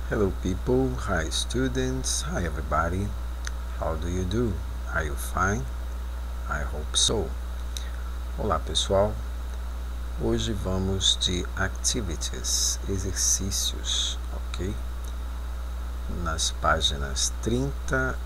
Hello people, hi students, hi everybody. How do you do? Are you fine? I hope so. Olá pessoal, hoje vamos de activities, exercícios, ok? Nas páginas 30,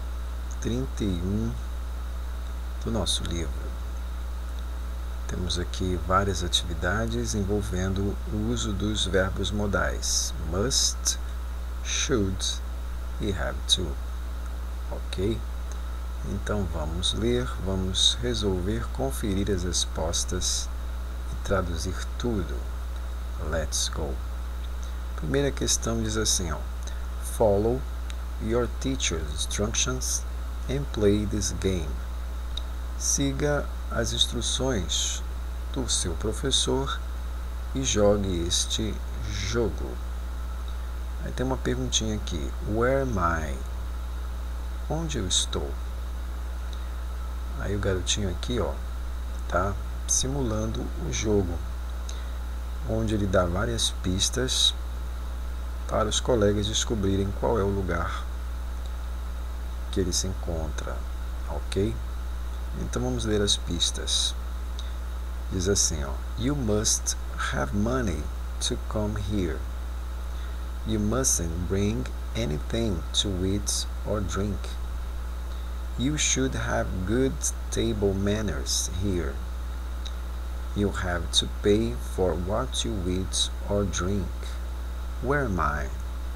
31 do nosso livro. Temos aqui várias atividades envolvendo o uso dos verbos modais must, should e have to, ok? Então vamos ler, vamos resolver, conferir as respostas e traduzir tudo. Let's go! Primeira questão diz assim, ó: Follow your teacher's instructions and play this game. Siga as instruções do seu professor e jogue este jogo. Aí tem uma perguntinha aqui: Where am I? Onde eu estou? Aí o garotinho aqui, ó, tá simulando o jogo, onde ele dá várias pistas para os colegas descobrirem qual é o lugar que ele se encontra, ok? Então vamos ler as pistas. Diz assim, ó: You must have money to come here. You mustn't bring anything to eat or drink. You should have good table manners here. You have to pay for what you eat or drink. Where am I?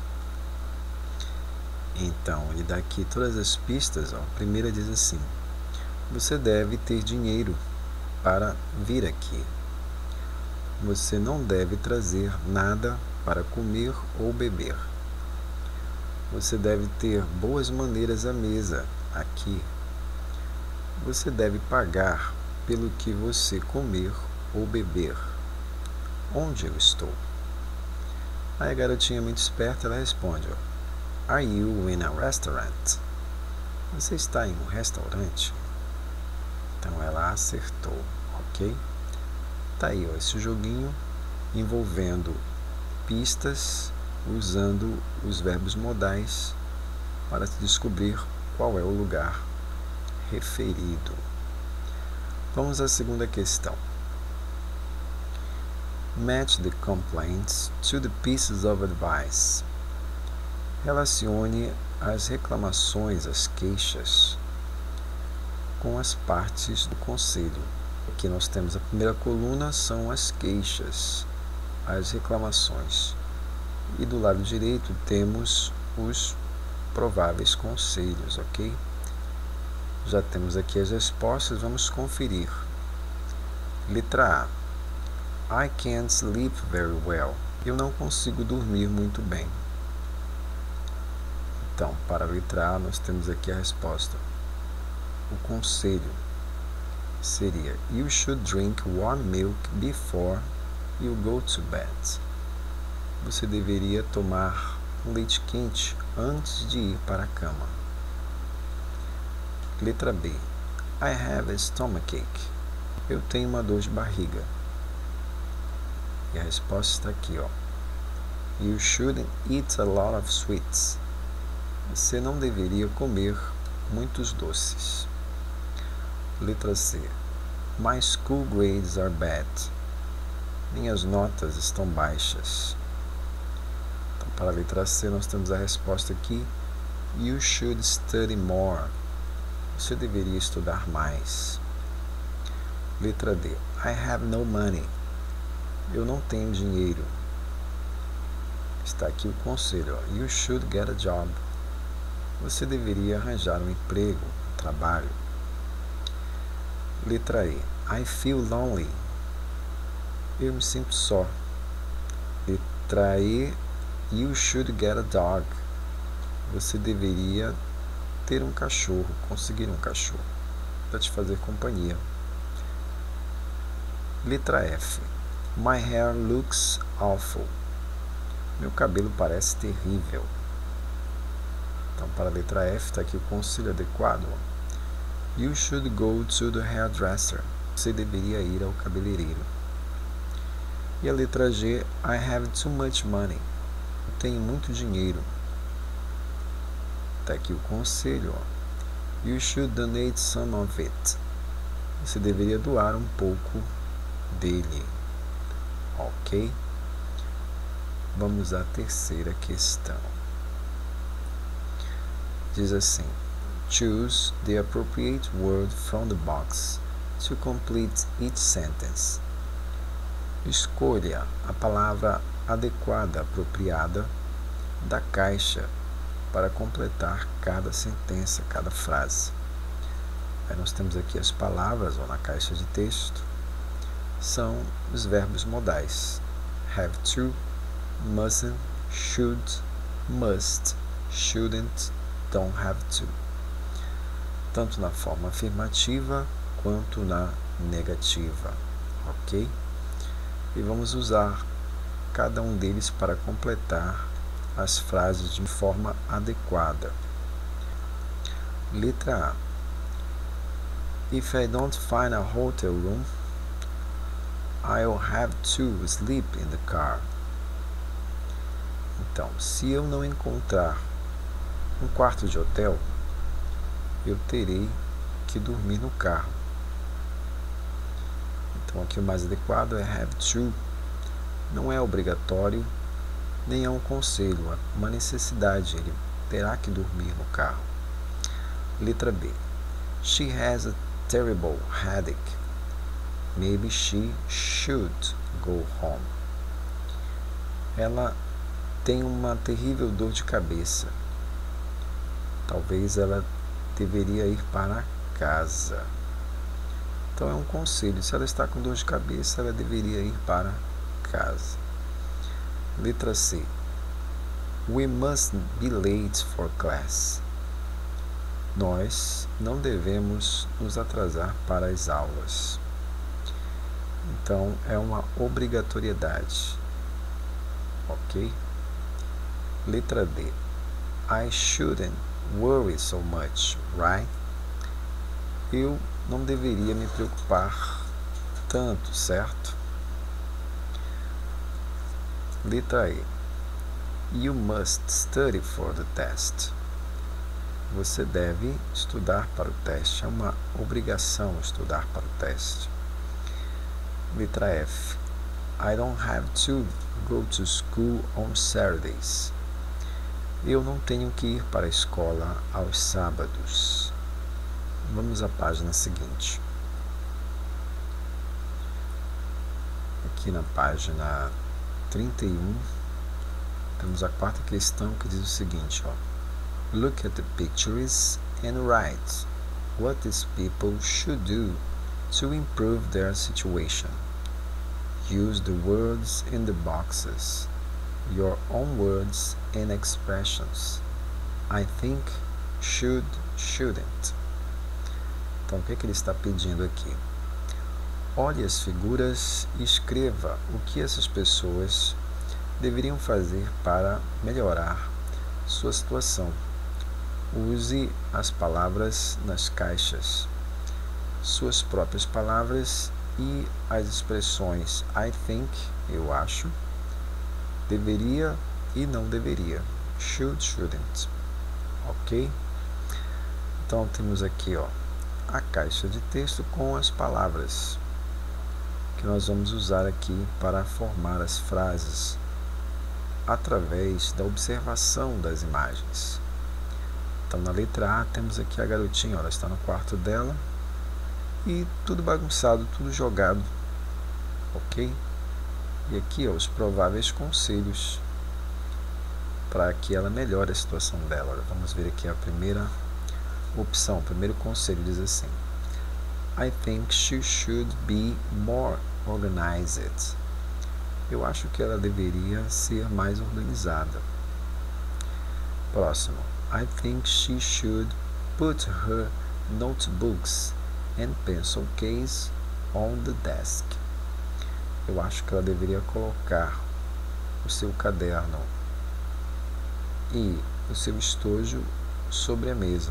Então, ele dá aqui todas as pistas. Ó. A primeira diz assim: Você deve ter dinheiro para vir aqui. Você não deve trazer nada para comer ou beber. Você deve ter boas maneiras à mesa aqui. Você deve pagar pelo que você comer ou beber. Onde eu estou? Aí a garotinha muito esperta, ela responde, ó: Are you in a restaurant? Você está em um restaurante? Então ela acertou, ok? Tá aí, ó, esse joguinho envolvendo pistas usando os verbos modais para descobrir qual é o lugar referido. Vamos à segunda questão. Match the complaints to the pieces of advice. Relacione as reclamações, as queixas, com as partes do conselho. Aqui nós temos a primeira coluna, são as queixas, as reclamações. E do lado direito temos os prováveis conselhos, ok? Já temos aqui as respostas, vamos conferir. Letra A: I can't sleep very well. Eu não consigo dormir muito bem. Então, para a letra A, nós temos aqui a resposta. O conselho seria: You should drink warm milk before you go to bed. Você deveria tomar um leite quente antes de ir para a cama. Letra B: I have a stomachache. Eu tenho uma dor de barriga. E a resposta está aqui, ó. You shouldn't eat a lot of sweets. Você não deveria comer muitos doces. Letra C: My school grades are bad. Minhas notas estão baixas. Então, para a letra C, nós temos a resposta aqui: You should study more. Você deveria estudar mais. Letra D: I have no money. Eu não tenho dinheiro. Está aqui o conselho, ó. You should get a job. Você deveria arranjar um emprego, um trabalho. Letra E: I feel lonely. Eu me sinto só. Letra E: You should get a dog. Você deveria ter um cachorro, conseguir um cachorro para te fazer companhia. Letra F: My hair looks awful. Meu cabelo parece terrível. Então, para a letra F, está aqui o conselho adequado. You should go to the hairdresser. Você deveria ir ao cabeleireiro. E a letra G: I have too much money. Eu tenho muito dinheiro. Tá aqui o conselho, ó. You should donate some of it. Você deveria doar um pouco dele. Ok? Vamos à terceira questão. Diz assim: choose the appropriate word from the box to complete each sentence. Escolha a palavra adequada, apropriada da caixa para completar cada sentença, cada frase. Aí nós temos aqui as palavras, ó, na caixa de texto. São os verbos modais: have to, mustn't, should, must, shouldn't, don't have to. Tanto na forma afirmativa quanto na negativa, ok? E vamos usar cada um deles para completar as frases de forma adequada. Letra A. If I don't find a hotel room, I'll have to sleep in the car. Então, se eu não encontrar um quarto de hotel, eu terei que dormir no carro. Então, aqui o mais adequado é have to. Não é obrigatório, nem é um conselho, é uma necessidade. Ele terá que dormir no carro. Letra B. She has a terrible headache. Maybe she should go home. Ela tem uma terrível dor de cabeça. Talvez ela deveria ir para casa. Então é um conselho. Se ela está com dor de cabeça, ela deveria ir para casa. Letra C. We must be late for class. Nós não devemos nos atrasar para as aulas. Então é uma obrigatoriedade. Ok? Letra D. I shouldn't worry so much, right? Eu não deveria me preocupar tanto, certo? Letra E. You must study for the test. Você deve estudar para o teste. É uma obrigação estudar para o teste. Letra F. I don't have to go to school on Saturdays. Eu não tenho que ir para a escola aos sábados. Vamos à página seguinte. Aqui na página 31, temos a quarta questão que diz o seguinte, ó. Look at the pictures and write what these people should do to improve their situation. Use the words in the boxes, your own words and expressions. I think, should, shouldn't. Então, o que ele está pedindo aqui? Olhe as figuras e escreva o que essas pessoas deveriam fazer para melhorar sua situação. Use as palavras nas caixas, suas próprias palavras e as expressões I think, eu acho, deveria e não deveria, should, shouldn't, ok? Então temos aqui, ó, a caixa de texto com as palavras que nós vamos usar aqui para formar as frases através da observação das imagens. Então na letra A temos aqui a garotinha, ó, ela está no quarto dela e tudo bagunçado, tudo jogado, ok? E aqui, ó, os prováveis conselhos para que ela melhore a situação dela. Vamos ver aqui a primeira opção, o primeiro conselho diz assim: I think she should be more organized. Eu acho que ela deveria ser mais organizada. Próximo. I think she should put her notebooks and pencil case on the desk. Eu acho que ela deveria colocar o seu caderno e o seu estojo sobre a mesa.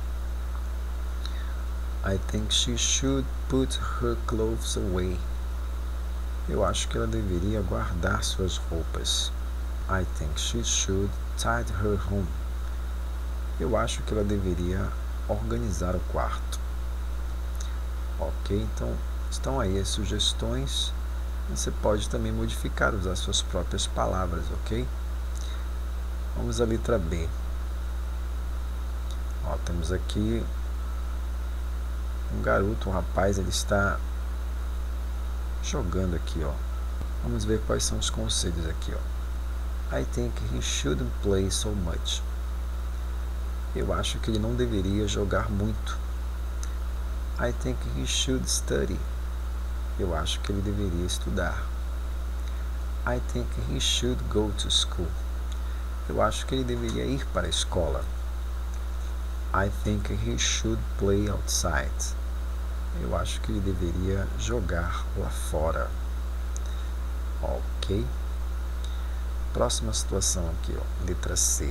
I think she should put her clothes away. Eu acho que ela deveria guardar suas roupas. I think she should tidy her room. Eu acho que ela deveria organizar o quarto. Ok, então estão aí as sugestões. Você pode também modificar, usar suas próprias palavras, ok? Vamos à letra B. Ó, temos aqui um garoto, um rapaz, ele está jogando aqui, ó. Vamos ver quais são os conselhos aqui, ó. I think he shouldn't play so much. Eu acho que ele não deveria jogar muito. I think he should study. Eu acho que ele deveria estudar. I think he should go to school. Eu acho que ele deveria ir para a escola. I think he should play outside. Eu acho que ele deveria jogar lá fora. Ok? Próxima situação aqui, ó, letra C.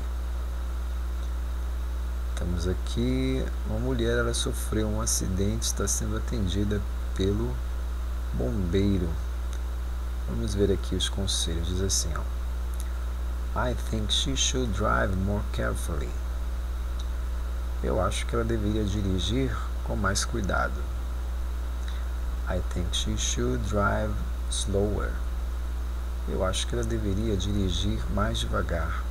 Temos aqui uma mulher, ela sofreu um acidente, está sendo atendida pelo bombeiro. Vamos ver aqui os conselhos. Diz assim, ó. I think she should drive more carefully. Eu acho que ela deveria dirigir com mais cuidado. I think she should drive slower. Eu acho que ela deveria dirigir mais devagar.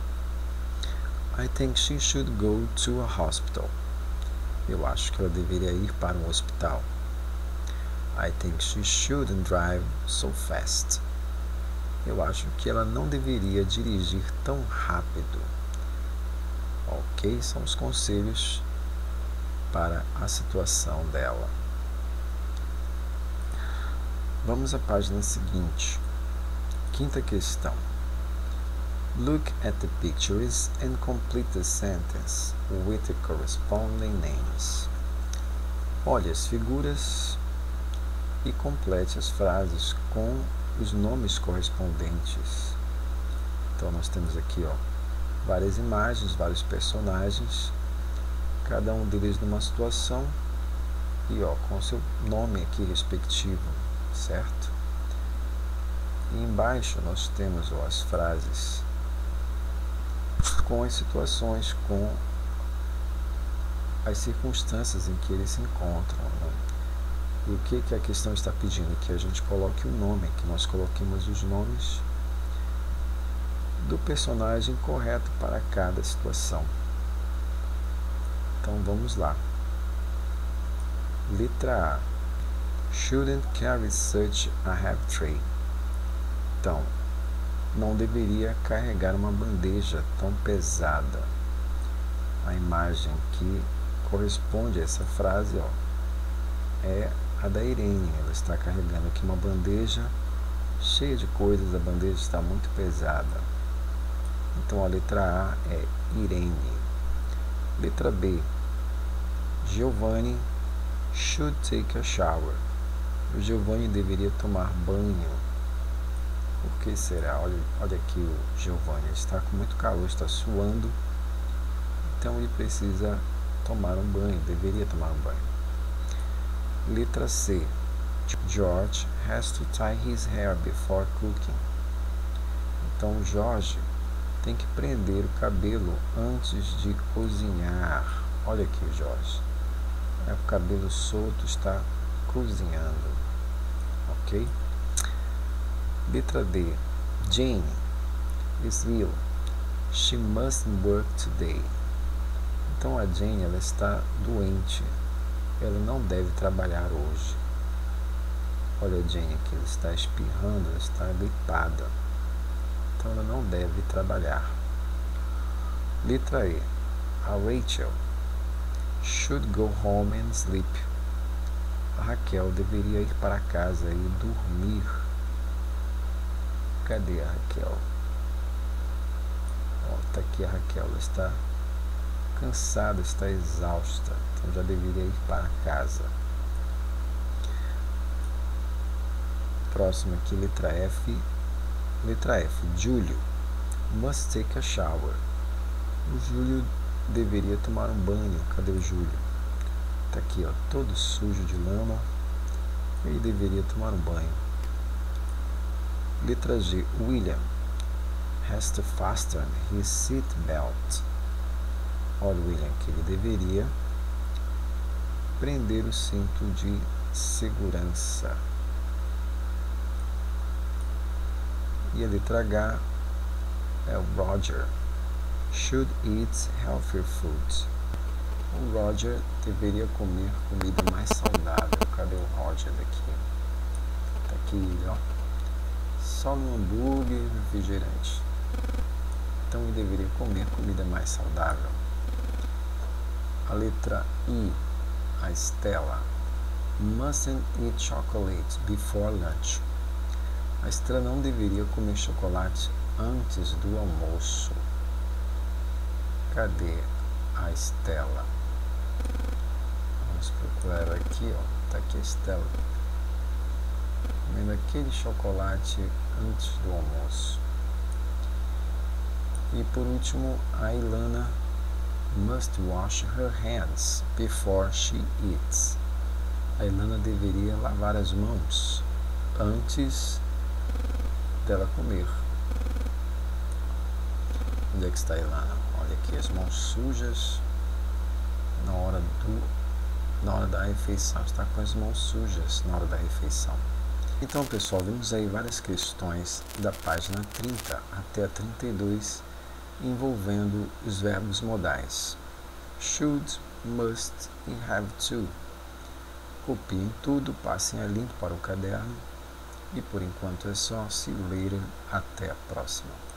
I think she should go to a hospital. Eu acho que ela deveria ir para um hospital. I think she shouldn't drive so fast. Eu acho que ela não deveria dirigir tão rápido. Ok? São os conselhos para a situação dela. Vamos à página seguinte. Quinta questão. Look at the pictures and complete the sentence with the corresponding names. Olhe as figuras e complete as frases com os nomes correspondentes. Então nós temos aqui, ó, várias imagens, vários personagens, cada um deles numa situação e, ó, com o seu nome aqui respectivo, certo? E embaixo nós temos, ó, as frases com as situações, com as circunstâncias em que eles se encontram, né? E o que a questão está pedindo? Que a gente coloque o nome, que nós coloquemos os nomes do personagem correto para cada situação. Então vamos lá. Letra A. Shouldn't carry such a heavy tray. Então, não deveria carregar uma bandeja tão pesada. A imagem que corresponde a essa frase, ó, é a da Irene. Ela está carregando aqui uma bandeja cheia de coisas, a bandeja está muito pesada. Então a letra A é Irene. Letra B. Giovanni should take a shower. O Giovanni deveria tomar banho. Por que será? Olha aqui o Giovanni, ele está com muito calor, está suando, então ele precisa tomar um banho, deveria tomar um banho. Letra C. George has to tie his hair before cooking. Então Jorge tem que prender o cabelo antes de cozinhar. Olha aqui o Jorge, o cabelo solto, está cozinhando. Ok? Letra D. Jane is ill. She mustn't work today. Então a Jane, ela está doente. Ela não deve trabalhar hoje. Olha a Jane aqui, ela está espirrando, ela está gripada. Então ela não deve trabalhar. Letra E. A Rachel should go home and sleep. A Raquel deveria ir para casa e dormir. Cadê a Raquel? Está aqui a Raquel, ela está cansada, está exausta, então já deveria ir para casa. Próximo aqui, letra F. Letra F. Júlio must take a shower. O Júlio deveria tomar um banho. Cadê o Júlio? Está aqui, ó, todo sujo de lama. Ele deveria tomar um banho. Letra G. William has to fasten his seat belt. Olha, William, que ele deveria prender o cinto de segurança. E a letra H é o Roger. Should eat healthier food. O Roger deveria comer comida mais saudável. Cadê o Roger daqui? Tá aqui, ó. Só no hambúrguer, refrigerante. Então ele deveria comer comida mais saudável. A letra I, a Estela. Mustn't eat chocolate before lunch. A Estela não deveria comer chocolate antes do almoço. Cadê a Estela? Vamos procurar ela aqui, ó. Tá aqui a Estela. Comendo aquele chocolate antes do almoço. E por último, a Ilana must wash her hands before she eats. A Ilana deveria lavar as mãos antes dela comer. Onde é que está a Ilana? Olha aqui, as mãos sujas na hora da refeição. Está com as mãos sujas na hora da refeição. Então, pessoal, vimos aí várias questões da página 30 até a 32 envolvendo os verbos modais. Should, must e have to. Copiem tudo, passem a limpo para o caderno. E por enquanto é só. See you later. Até a próxima.